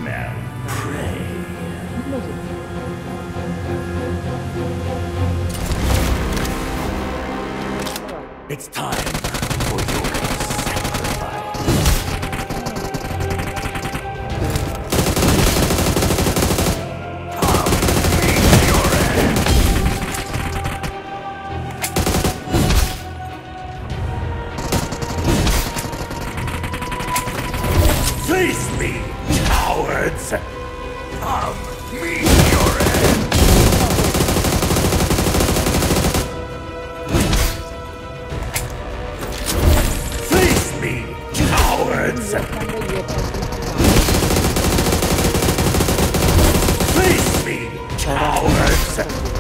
smell prey. It's time for your sacrifice. Come, meet your end. Face me, cowards! Come, meet your end! Face me, cowards! Face me, cowards!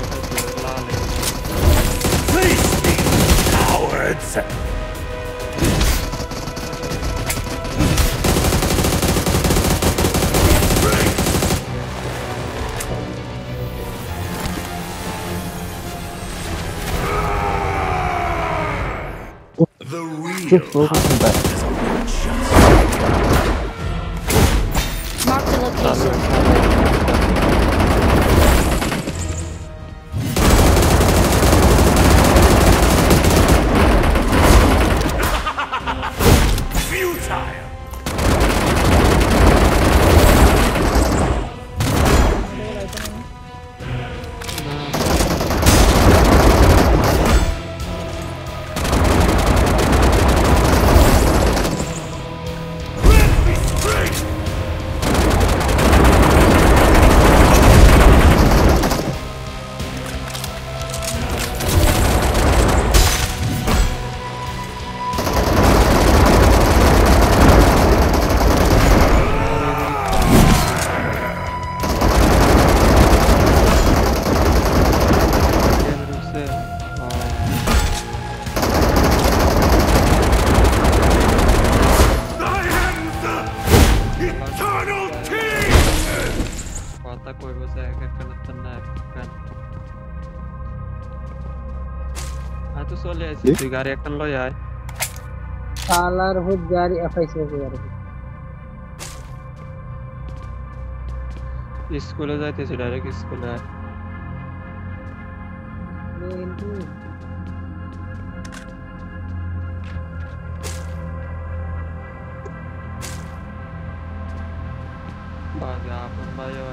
Face me, cowards! The real combat is just Mark the location. futile. Let me straight. I am the eternal king. Kota koy bisa agak kena tenang kan. Itu soalnya sih gari akan lo ya. सालार हो जारी FIC हो यार school जाते से direct school है लेकिन बाकी आप भाई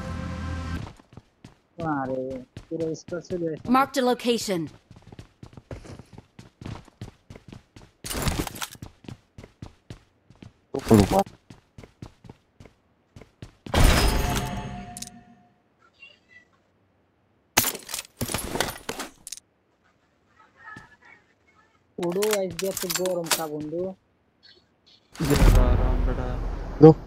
अरे पूरा इसका से ले Marked a location. उड़ो आइस दिया तो गरम का बंदो जरा राम बड़ा No.